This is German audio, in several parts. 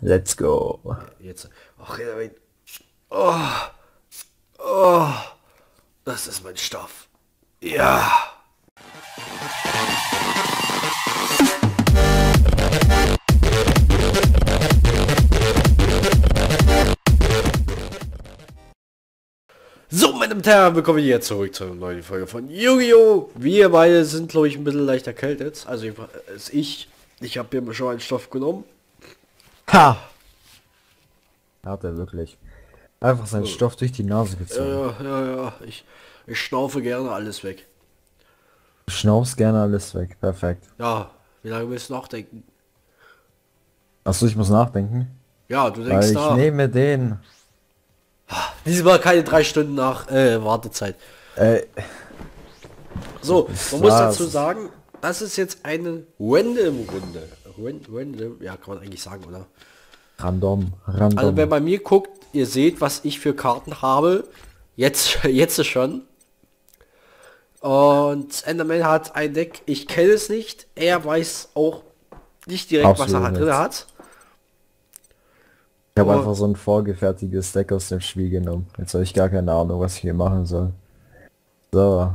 Let's go. Jetzt. Ach, oh, oh, das ist mein Stoff. Ja. So, meine Damen und Herren, willkommen hier zurück zu einer neuen Folge von Yu-Gi-Oh! Wir beide sind, glaube ich, ein bisschen leicht erkältet. Also ich habe mir schon einen Stoff genommen. Ha! Hat er wirklich. Einfach seinen Stoff durch die Nase gezogen. Ja. Ich schnaufe gerne alles weg. Du schnaufst gerne alles weg. Perfekt. Ja, wie lange willst du nachdenken? Achso, ich muss nachdenken. Ja, du denkst Weil ich nach. nehme den. Diesmal keine 3 Stunden nach Wartezeit. Äh, So, ist man muss klar, dazu es ist- sagen, das ist jetzt eine Random-Runde. Random, ja, kann man eigentlich sagen, oder? Random. Also wenn man mir guckt, ihr seht, was ich für Karten habe. Jetzt schon. Und Enderman hat ein Deck, ich kenne es nicht. Er weiß auch nicht direkt, was er Absolut drin nicht. hat. Ich habe aber- einfach so ein vorgefertigtes Deck aus dem Spiel genommen. Jetzt habe ich gar keine Ahnung, was ich hier machen soll. So.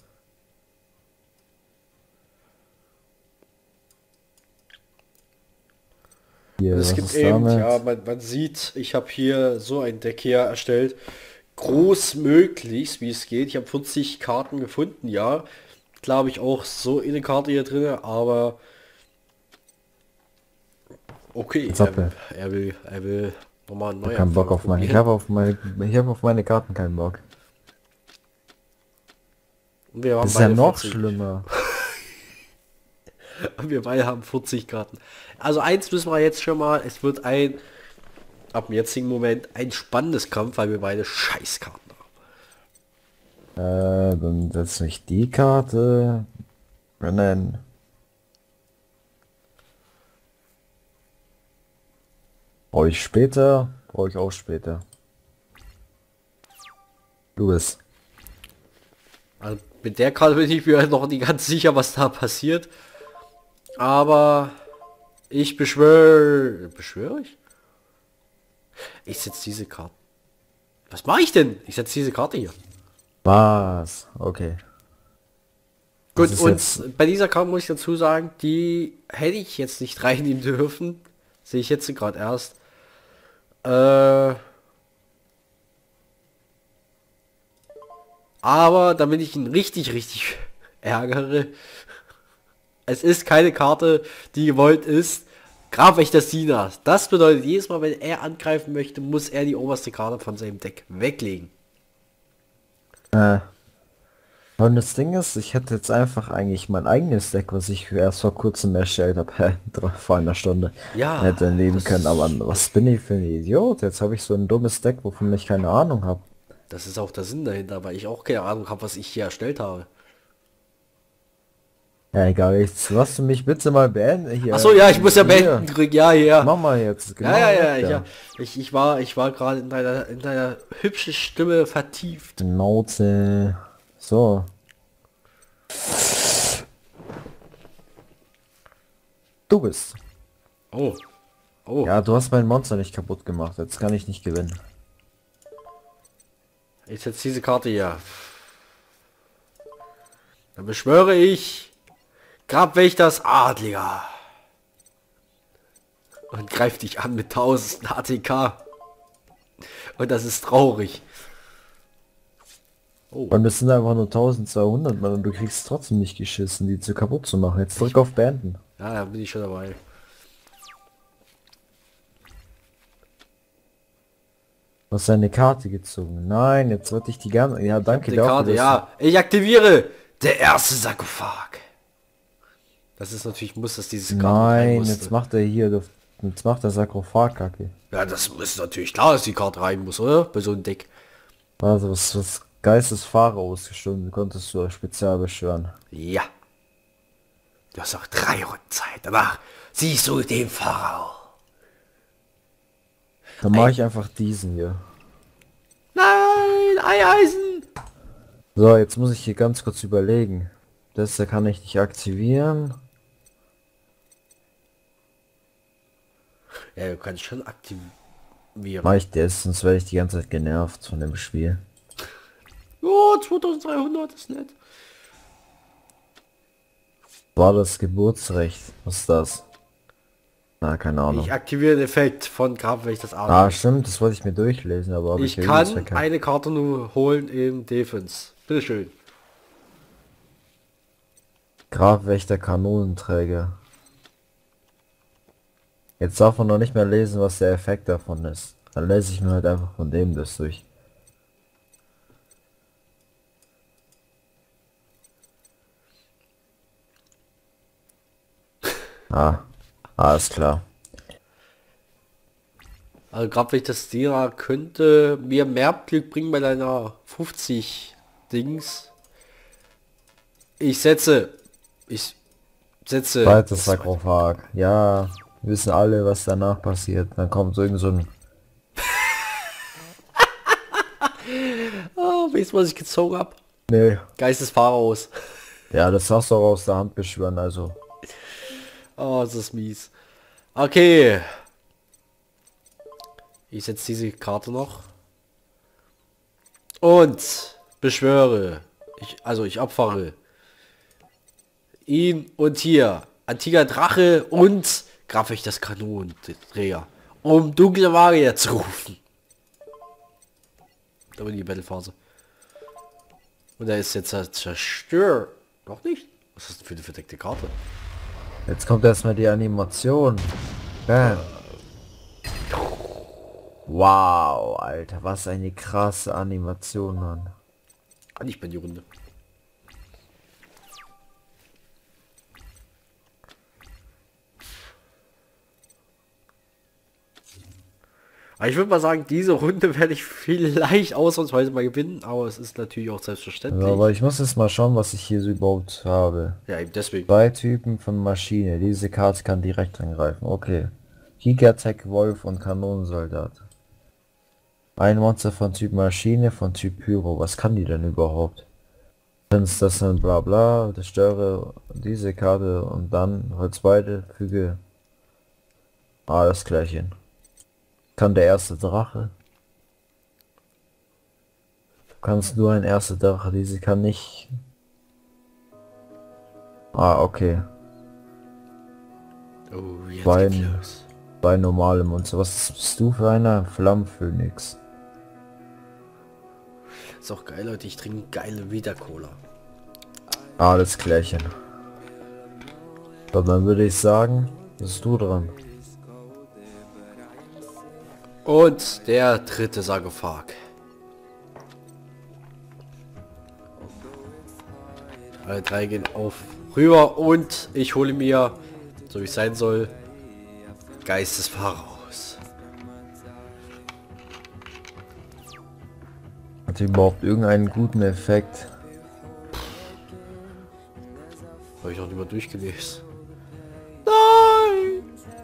Hier, Es was gibt ist eben, damit? ja, man sieht, ich habe hier so ein Deck hier erstellt. Großmöglichst, wie es geht. Ich habe 40 Karten gefunden, ja. Glaube ich auch so eine Karte hier drin, aber okay, Jetzt hat er. er will nochmal einen Ich hab keinen Bock auf meine. Ich habe auf meine Karten keinen Bock. Und wir haben Das ist ja beide noch 40. schlimmer. Und wir beide haben 40 Karten. Also eins müssen wir jetzt schon mal, es wird ab dem jetzigen Moment ein spannendes Kampf, weil wir beide Scheißkarten haben. Dann setze ich die Karte. Rennen. Brauche ich später. Brauche ich auch später. Du bist. Also mit der Karte bin ich mir noch nicht ganz sicher, was da passiert. Aber ich beschwöre ich? Ich setze diese Karte. Was mache ich denn? Ich setze diese Karte hier. Was? Okay. Gut, ist und jetzt- bei dieser Karte muss ich dazu sagen, die hätte ich jetzt nicht reinnehmen dürfen. Sehe ich jetzt gerade erst. Aber damit ich ihn richtig ärgere, es ist keine Karte, die gewollt ist. Grabwächter Sinas. Das bedeutet, jedes Mal, wenn er angreifen möchte, muss er die oberste Karte von seinem Deck weglegen. Und das Ding ist, ich hätte jetzt einfach eigentlich mein eigenes Deck, was ich erst vor kurzem erstellt habe, vor einer Stunde, Ja, hätte nehmen das können. Aber was bin ich für ein Idiot? Jetzt habe ich so ein dummes Deck, wovon ich keine Ahnung habe. Das ist auch der Sinn dahinter, weil ich auch keine Ahnung habe, was ich hier erstellt habe. Ja, egal, jetzt lass du mich bitte mal beenden hier. Achso, ja, ich muss ja Hier. beenden drücken. Ja, ja. Mach mal jetzt. Genau, Ja. Ich war gerade in deiner hübschen Stimme vertieft. Schnauze. So. Du bist. Oh. Oh. Ja, du hast mein Monster nicht kaputt gemacht. Jetzt kann ich nicht gewinnen. Ich setze diese Karte hier. Dann beschwöre ich Grabwächters Adliger. Und greift dich an mit 1000 ATK. Und das ist traurig. Und es sind einfach nur 1200, Mann, und du kriegst trotzdem nicht geschissen, die zu kaputt zu machen. Jetzt drück auf Beenden. Ja, da bin ich schon dabei. Du hast eine Karte gezogen. Nein, jetzt wollte ich die gerne. Ja, danke Die dafür, Karte, dass ja. Ich aktiviere der erste Sarkophag. Das ist natürlich, muss das dieses Karte rein Nein, musste. jetzt macht er hier, jetzt macht der Sarkophag-Kacke. Ja, das ist natürlich klar, dass die Karte rein muss, oder? Bei so einem Deck. Also, was Geistesfahrer ausgestochen, konntest du als Spezial beschwören. Ja. Du hast auch 3 Runden Zeit. Danach siehst du den Pharao. Dann mache ich einfach diesen hier. Nein, Eisen! So, jetzt muss ich hier ganz kurz überlegen. Das da kann ich nicht aktivieren. Ja, du kannst schon aktivieren. Mach ich das, sonst werde ich die ganze Zeit genervt von dem Spiel. Oh, 2300 ist nett. War das Geburtsrecht? Was ist das? Na, keine Ahnung. Ich aktiviere den Effekt von Grab, wenn ich das Ah, A. stimmt, das wollte ich mir durchlesen, aber hab Ich ja übelst kann verkackt. eine Karte nur holen im Defense. Bitteschön. Grabwächter Kanonenträger. Jetzt darf man noch nicht mehr lesen, was der Effekt davon ist. Dann lese ich mir halt einfach von dem das durch. Ah, alles klar. Also gerade wenn ich das Dira könnte mir mehr Glück bringen bei deiner 50 Dings. Ich setze Zweites Sarkophag. Ja, wir wissen alle, was danach passiert. Dann kommt so irgend so ein... Oh, weißt du, was ich gezogen habe? Nee. Geist des Pharaos. Ja, das hast du auch aus der Hand beschwören, also. Oh, das ist mies. Okay. Ich setze diese Karte noch. Und beschwöre. Ich opfere ihn und hier. Antiker Drache und Grafik das Kanonenträger. Um dunkle Magier zu rufen. Da bin die Battlephase. Und er ist jetzt zerstört. Noch nicht? Was ist das für eine verdeckte Karte? Jetzt kommt erstmal die Animation. Bam. Wow, Alter, was eine krasse Animation, Mann. Ich bin die Runde. Aber ich würde mal sagen, diese Runde werde ich vielleicht ausnahmsweise mal gewinnen, aber es ist natürlich auch selbstverständlich. Ja, aber ich muss jetzt mal schauen, was ich hier so überhaupt habe. Ja, eben deswegen. Zwei Typen von Maschine. Diese Karte kann direkt angreifen. Okay. Gigatech, Wolf und Kanonensoldat. Ein Monster von Typ Maschine, von Typ Pyro. Was kann die denn überhaupt? Wenn's das sind bla bla, zerstöre diese Karte und dann holz beide, füge alles Klärchen. Kann der erste Drache. Du kannst nur ein erster Drache, diese kann nicht. Ah, okay. Oh, jetzt Bein. geht's los. Bei normalem und so. Was bist du für einer? Flammenphönix. Ist auch geil, Leute. Ich trinke geile Vita-Cola. Alles Klärchen. So, dann würde ich sagen, bist du dran. Und der dritte Sarkophag. Alle drei gehen auf rüber und ich hole mir, so wie es sein soll, Geist des Pharaos. Hat überhaupt irgendeinen guten Effekt? Habe ich noch nicht mal durchgelesen. Nein!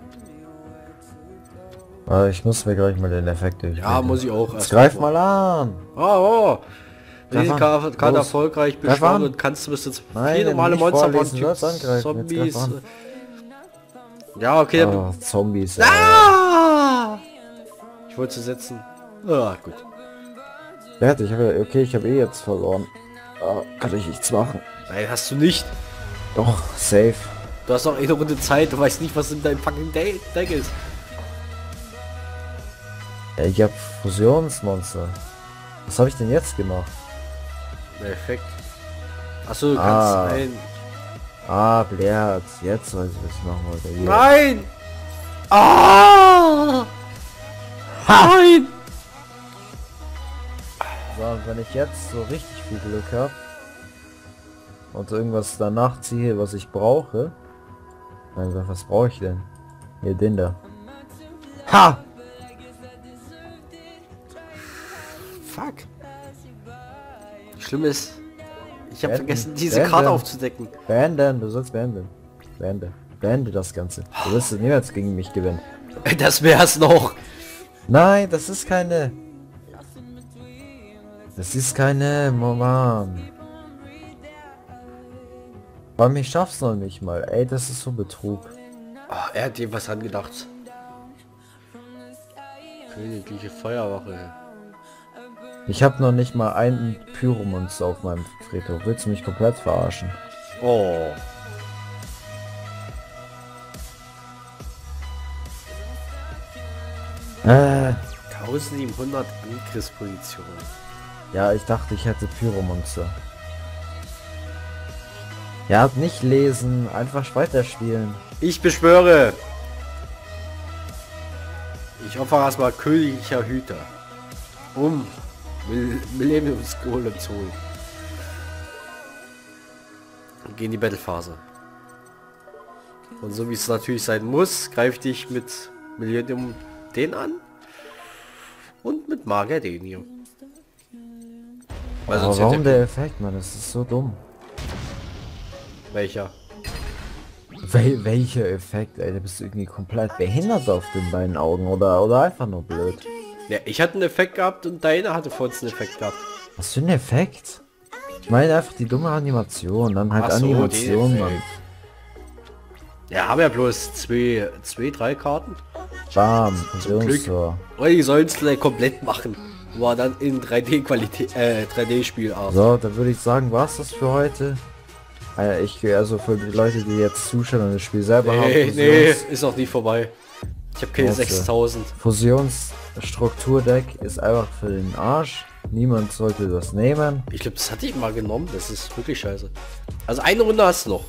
Ah, ich muss mir gleich mal den Effekt durchlesen. Ja, muss ich auch. Jetzt greif mal an! Oh. Wenn diese Greif an. Karte Los. erfolgreich Greif beschworen an. wird, kannst du bis jetzt Nein, 4 normale nicht Monster vorlesen, von sollst angreifen. Jetzt Zombies. greif an. Ja, okay. Oh, Zombies. Ah! Ich wollte sie setzen. Ah, gut. Fertig, okay, ich habe eh jetzt verloren. Ah, kann ich nichts machen. Nein, hast du nicht. Doch, safe. Du hast noch eine Runde Zeit. Du weißt nicht, was in deinem fucking Deck ist. Ja, ich habe Fusionsmonster. Was habe ich denn jetzt gemacht? Perfekt. Achso, du Ah. kannst ein... Ah, Blärt. Jetzt weiß ich, was ich machen wollte. Hier. Nein! Ah! Nein! So, und wenn ich jetzt so richtig viel Glück habe und irgendwas danach ziehe, was ich brauche, dann was brauche ich denn? Hier, den da. Ha! Fuck. Schlimm ist, ich habe Beenden. vergessen, diese Beenden. Karte aufzudecken. Beenden, du sollst beenden. Beende das Ganze. Du wirst niemals gegen mich gewinnen. Das wär's noch. Nein, das ist keine... Das ist keine... Mann. Vor allem, ich schaff's noch nicht mal. Ey, das ist so Betrug. Oh, er hat dir was angedacht. Königliche Feuerwache. Ich habe noch nicht mal einen Pyromonster auf meinem Friedhof. Willst du mich komplett verarschen? Oh. Äh, 1700 Angriffspositionen. ja, ich dachte, ich hätte Pyromonster. Ja, nicht lesen, einfach weiterspielen. Ich beschwöre. Ich opfere erstmal königlicher Hüter. Um Millenniumsgolem zu holen. Und gehen in die Battlephase. Und so wie es natürlich sein muss, greife ich mit Millennium den an. Und mit Magier den hier. Weil Aber sonst warum hätte der Effekt, Mann? Das ist so dumm. welcher? Welcher Effekt, ey? Da bist du irgendwie komplett behindert auf den beiden Augen oder einfach nur blöd. Ja, ich hatte einen Effekt gehabt und deiner hatte vorhin einen Effekt gehabt. Was für ein Effekt? Ich meine einfach die dumme Animation, dann halt Ach so, Animation, den Mann. Effekt. Ja, haben ja bloß drei Karten. Bam, Zum Glück. so. Oder die sollen es gleich komplett machen. War dann in 3D-Qualität, 3D-Spielart. So, dann würde ich sagen, war's das für heute. Ich gehe also für die Leute, die jetzt zuschauen und das Spiel selber haben. Nee, ist noch nie vorbei. Ich habe keine Warte. 6000. Fusionsstrukturdeck ist einfach für den Arsch. Niemand sollte das nehmen. Ich glaube, das hatte ich mal genommen. Das ist wirklich scheiße. Also eine Runde hast du noch.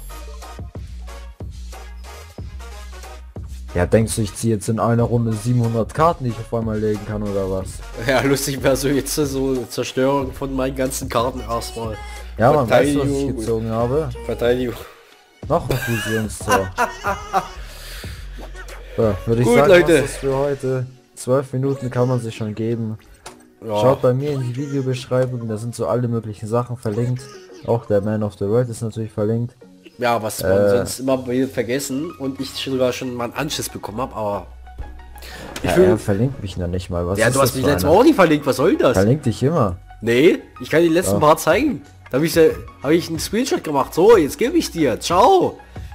Ja, denkst du, ich ziehe jetzt in einer Runde 700 Karten, die ich auf einmal legen kann oder was? Ja, lustig wäre so jetzt so eine Zerstörung von meinen ganzen Karten erstmal. Ja, man weiß, was ich Verteidigung. gezogen habe. Verteidigung. Noch ein Fusionstor. So, würde ich Gut, sagen, Leute. was ist für heute. 12 Minuten kann man sich schon geben. Ja. Schaut bei mir in die Videobeschreibung, da sind so alle möglichen Sachen verlinkt. Auch der Man of the World ist natürlich verlinkt. Ja, was man sonst immer wieder vergessen und ich sogar schon mal einen Anschiss bekommen habe, aber... Ich Ja, will... er verlinkt mich noch nicht mal. Was Ja, ist du hast das mich für letztes einer? Mal auch nicht verlinkt, was soll das? Verlinkt dich immer. Nee, ich kann die letzten Ja. paar zeigen. Da habe ich einen Screenshot gemacht. So, jetzt gebe ich dir. Ciao.